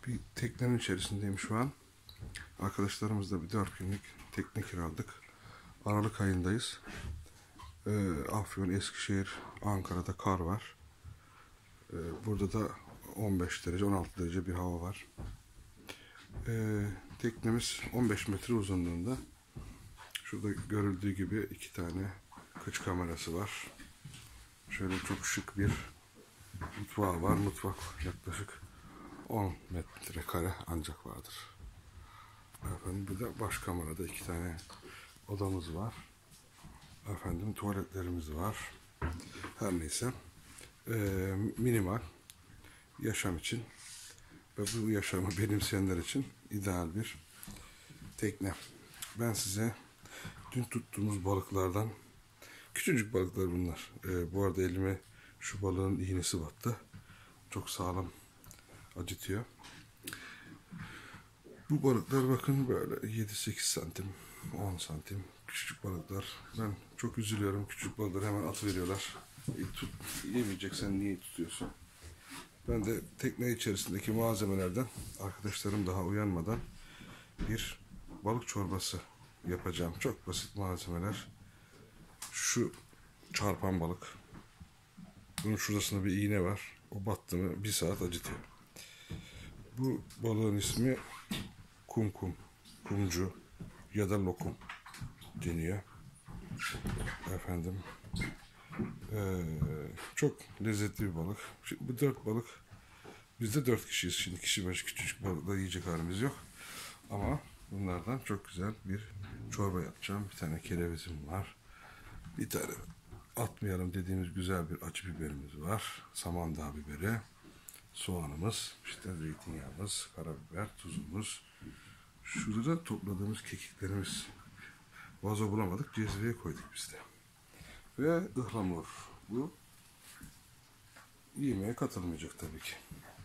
Bir teknenin içerisindeyim şu an. Arkadaşlarımızla bir 4 günlük tekne kiraladık. Aralık ayındayız. Afyon, Eskişehir, Ankara'da kar var. Burada da 15 derece, 16 derece bir hava var. Teknemiz 15 metre uzunluğunda. Şurada görüldüğü gibi 2 tane kıç kamerası var. Şöyle çok şık bir mutfağı var. Mutfak yaklaşık 10 metrekare ancak vardır. Efendim bir de baş kamerada 2 tane odamız var. Efendim tuvaletlerimiz var. Her neyse. Minimal yaşam için ve bu yaşamı benimseyenler için ideal bir tekne. Ben size dün tuttuğumuz balıklardan, küçücük balıklar bunlar. Bu arada elime şu balığın iğnesi battı. Çok sağlam, acıtıyor. Bu balıklar bakın böyle 7-8 santim, 10 santim küçücük balıklar. Ben çok üzülüyorum. Küçük balıkları hemen atıveriyorlar. Yemeyeceksen niye tutuyorsun? Ben de tekne içerisindeki malzemelerden, arkadaşlarım daha uyanmadan bir balık çorbası yapacağım. Çok basit malzemeler. Şu çarpan balık. Bunun şurasında bir iğne var. O battı mı 1 saat acıtıyor. Bu balığın ismi kumkum, kumcu ya da lokum deniyor. Efendim, çok lezzetli bir balık. Şimdi bu 4 balık, biz de 4 kişiyiz. Şimdi kişi başı küçücük balıkla yiyecek halimiz yok. Ama bunlardan çok güzel bir çorba yapacağım. Bir tane kerevizim var. Bir tane atmayalım dediğimiz güzel bir acı biberimiz var. Samandağ biberi, soğanımız, işte zeytinyağımız, karabiber, tuzumuz. Şurada topladığımız kekiklerimiz. Vazo bulamadık, cezveye koyduk biz de. Ve ıhlamur. Bu yemeğe katılmayacak tabii ki.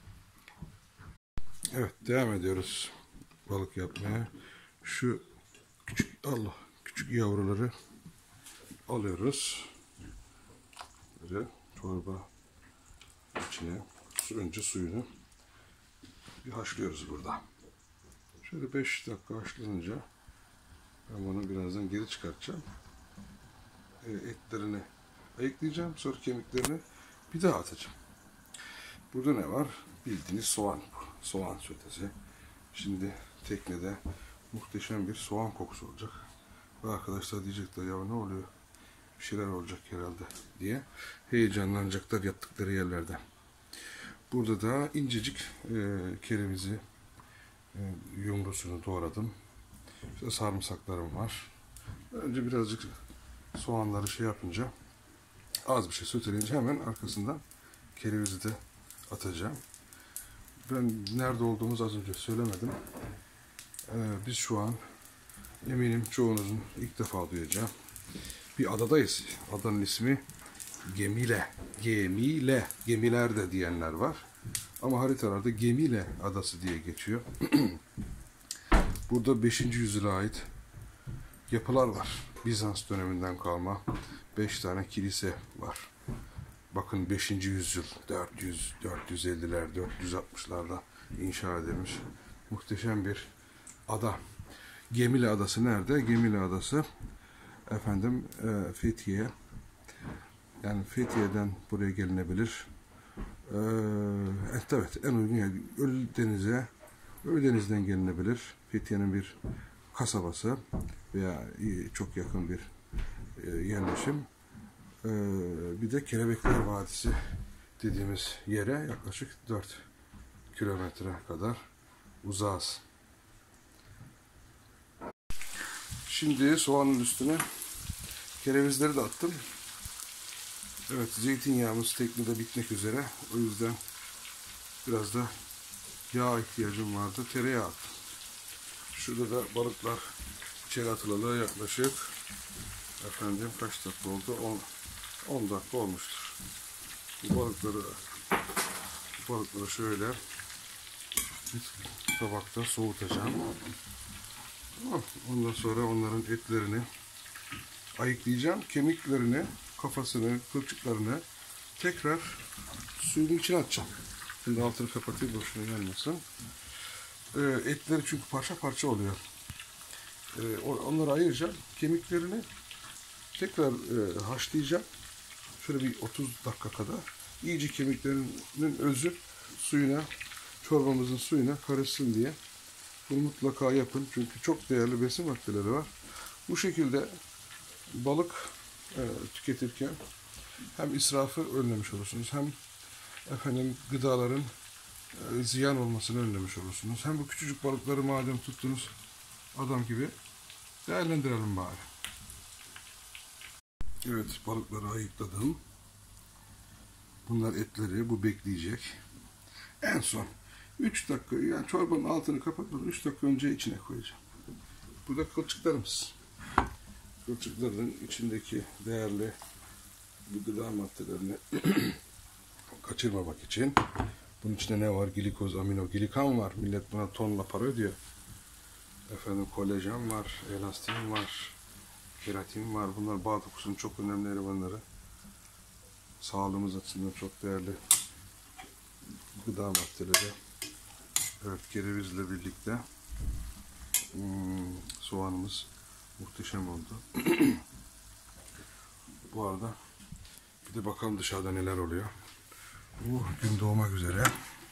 Evet, devam ediyoruz balık yapmaya. Şu küçük yavruları alıyoruz. Böyle çorba içine önce suyunu bir haşlıyoruz burada. Şöyle 5 dakika haşlanınca ben bunu birazdan geri çıkartacağım. Etlerini ayıklayacağım. Sonra kemiklerini bir daha atacağım. Burada ne var? Bildiğiniz soğan. Soğan sötesi. Şimdi teknede muhteşem bir soğan kokusu olacak. Ve arkadaşlar diyecekler ya ne oluyor? Bir şeyler olacak herhalde diye heyecanlanacaklar yattıkları yerlerde. Burada da incecik kerevizi yumrusunu doğradım. İşte sarımsaklarım var. Önce birazcık soğanları şey yapınca, az bir şey söteleyince hemen arkasından kerevizi de atacağım. Ben nerede olduğumuzu az önce söylemedim. Biz şu an eminim çoğunuzun ilk defa duyacağı bir adadayız. Adanın ismi Gemile. Gemile. Gemiler de diyenler var. Ama haritalarda Gemile Adası diye geçiyor. Burada 5. yüzyıla ait yapılar var. Bizans döneminden kalma 5 tane kilise var. Bakın 5. yüzyıl 450'ler 460'larda inşa edilmiş muhteşem bir ada. Gemile Adası nerede? Gemile Adası efendim Fethiye. Yani Fethiye'den buraya gelinebilir. Evet, en uygun yer Ölüdeniz'den gelinebilir. Fethiye'nin bir kasabası veya çok yakın bir yerleşim. Bir de Kelebekler Vadisi dediğimiz yere yaklaşık 4 kilometre kadar uzağız. Şimdi soğanın üstüne kerevizleri de attım. Evet, zeytinyağımız teknede bitmek üzere. O yüzden biraz da yağ ihtiyacım vardı. Tereyağı attım. Şurada da balıklar içeri atılalı yaklaşık efendim kaç dakika oldu? 10 dakika olmuştur. Bu balıkları şöyle bir tabakta soğutacağım. Ondan sonra onların etlerini ayıklayacağım. Kemiklerini, kafasını, kılçıklarını tekrar suyun içine atacağım. Şimdi altını kapatayım, boşuna gelmesin. etleri çünkü parça parça oluyor. Onları ayıracağım. Kemiklerini tekrar haşlayacağım. Şöyle bir 30 dakika kadar. İyice kemiklerinin özü suyuna, çorbamızın suyuna karışsın diye. Bunu mutlaka yapın. Çünkü çok değerli besin maddeleri var. Bu şekilde balık tüketirken hem israfı önlemiş olursunuz, hem gıdaların ziyan olmasını önlemiş olursunuz. Hem bu küçücük balıkları madem tuttunuz adam gibi değerlendirelim bari. Evet, balıkları ayıkladım. Bunlar etleri, bu bekleyecek. En son 3 dakika, yani çorbanın altını kapatmadan 3 dakika önce içine koyacağım. Burada kılçıklarımız. Kılçıkların içindeki değerli bu gıda maddelerini kaçırmamak için. Bunun içinde ne var? Glikoz, amino, glikan var. Millet buna tonla para ödüyor. Kolajen var, elastin var, keratin var. Bunlar bağ dokusunun çok önemli elemanları. Sağlığımız açısından çok değerli gıda maddeleri. Evet, kerevizle birlikte soğanımız muhteşem oldu. Bu arada bir de bakalım dışarıda neler oluyor. Gün doğmak üzere.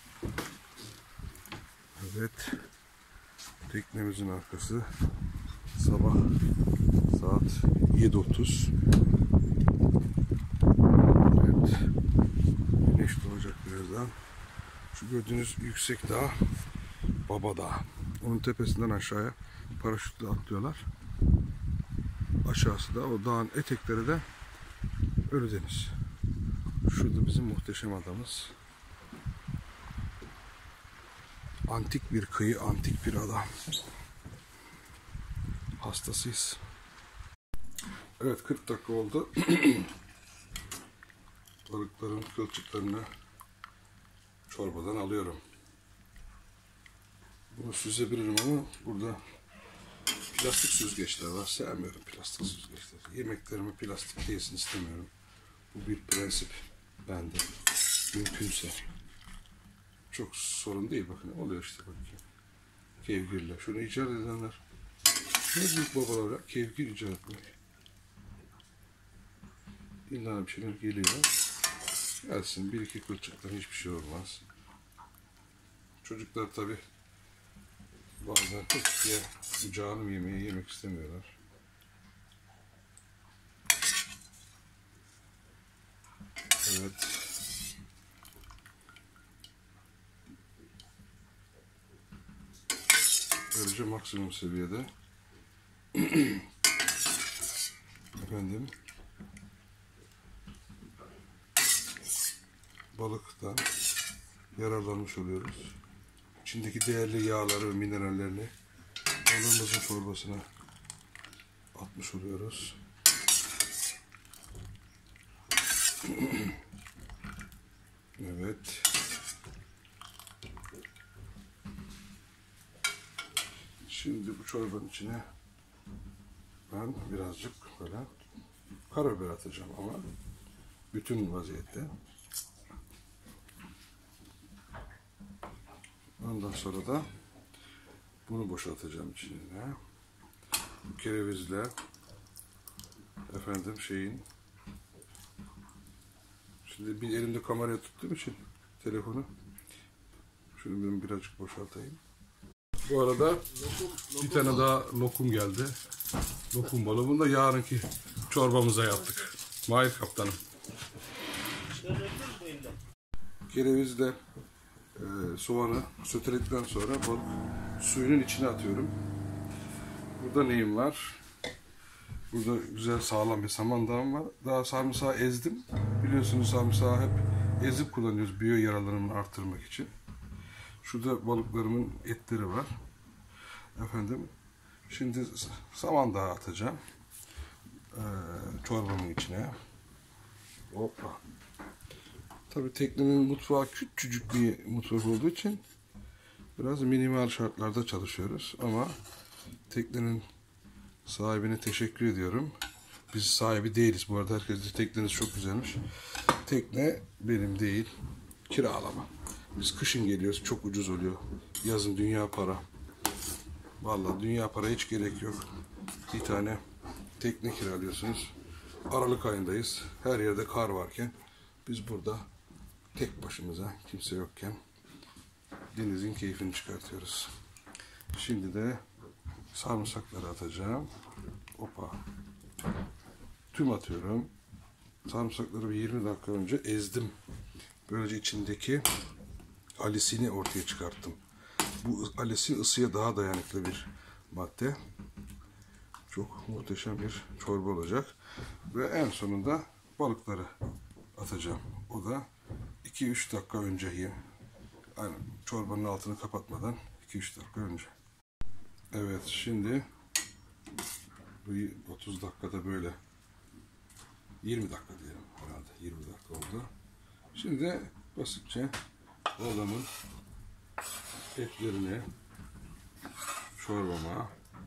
Evet. Teknemizin arkası sabah saat 7:30. Evet. Güneş doğacak birazdan. Şu gördüğünüz yüksek dağ Baba Dağı. Onun tepesinden aşağıya paraşütle atlıyorlar. Aşağısı da o dağın etekleri de Ölüdeniz. Şurada bizim muhteşem adamız. Antik bir kıyı, antik bir ada. Hastasıyız. Evet, 40 dakika oldu. Balıkların kılçıklarını çorbadan alıyorum. Bunu süzebilirim ama burada plastik süzgeçler var. Sevmiyorum plastik süzgeçler. Yemeklerimi plastik değilsin istemiyorum. Bu bir prensip bende. Mümkünse. Çok sorun değil, bakın oluyor işte bakın. Kevgirle. Şunu icat edenler ne büyük babalar ya, kevgir icat etmek. İlla bir şeyler geliyor. Gelsin, bir iki kılçıktan hiçbir şey olmaz. Çocuklar tabi bazen diye canım yemeği yemek istemiyorlar. Evet. Böylece maksimum seviyede balıktan yararlanmış oluyoruz. İçindeki değerli yağları, minerallerini balığımızın çorbasına atmış oluyoruz. Evet. Şimdi bu çorbanın içine ben birazcık böyle karabiber atacağım ama bütün vaziyette. Ondan sonra da bunu boşaltacağım içine. Bu kerevizle şimdi bir elimde kameraya tuttuğum için telefonu şunu ben birazcık boşaltayım. Bu arada bir tane daha lokum geldi. Lokum balığı. Bunu da yarınki çorbamıza yaptık. Mahir kaptanım. Kerevizle soğanı söteledikten sonra balık suyunun içine atıyorum. Burada neyim var? Burada güzel sağlam bir samandağım var. Daha sarımsağı ezdim. Biliyorsunuz sarımsağı hep ezip kullanıyoruz biyo yaralarını artırmak için. Şurada balıklarımın etleri var. Şimdi samandağı atacağım. Çorbamın içine. Hoppa. Tabii teknenin mutfağı küçücük bir mutfak olduğu için biraz minimal şartlarda çalışıyoruz ama teknenin sahibine teşekkür ediyorum. Biz sahibi değiliz bu arada. Herkes de tekneniz çok güzelmiş. Tekne benim değil. Kiralama. Biz kışın geliyoruz, çok ucuz oluyor. Yazın dünya para. Vallahi dünya para, hiç gerek yok. Bir tane tekne kiralıyorsunuz. Aralık ayındayız. Her yerde kar varken biz burada tek başımıza, kimse yokken denizin keyfini çıkartıyoruz. Şimdi de sarımsakları atacağım. Hoppa. Tüm atıyorum. Sarımsakları bir 20 dakika önce ezdim. Böylece içindeki alisini ortaya çıkarttım. Bu alisin ısıya daha dayanıklı bir madde. Çok muhteşem bir çorba olacak. Ve en sonunda balıkları atacağım. O da 2-3 dakika önce yiyeyim. Yani çorbanın altını kapatmadan 2-3 dakika önce. Evet, şimdi bu 30 dakikada böyle 20 dakika diyelim herhalde. 20 dakika oldu. Şimdi de basitçe balığımın etlerini çorbama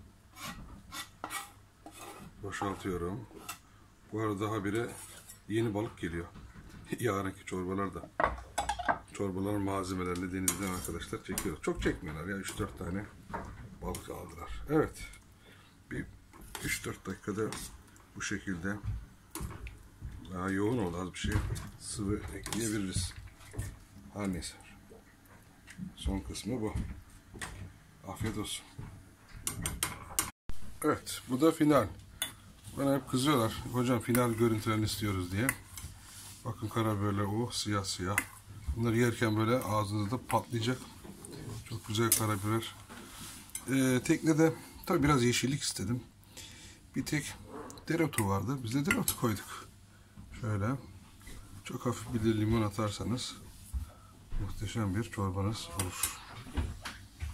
boşaltıyorum. Bu arada daha bire yeni balık geliyor. Yarınki çorbalarda. Çorbaların malzemelerini denizden arkadaşlar çekiyor. Çok çekmiyorlar ya, 3-4 tane balık aldılar. Evet. Bir 3-4 dakikada bu şekilde daha yoğun oldu, az bir şey sıvı ekleyebiliriz. Her neyse. Son kısmı bu. Afiyet olsun. Evet, bu da final. Bana hep kızıyorlar. Hocam final görüntülerini istiyoruz diye. Bakın karabiberler, siyah siyah. Bunları yerken böyle ağzınızda patlayacak. Çok güzel karabiber. Teknede tabi biraz yeşillik istedim. Bir tek dereotu vardı. Biz de dereotu koyduk. Şöyle. Çok hafif bir de limon atarsanız muhteşem bir çorbanız olur.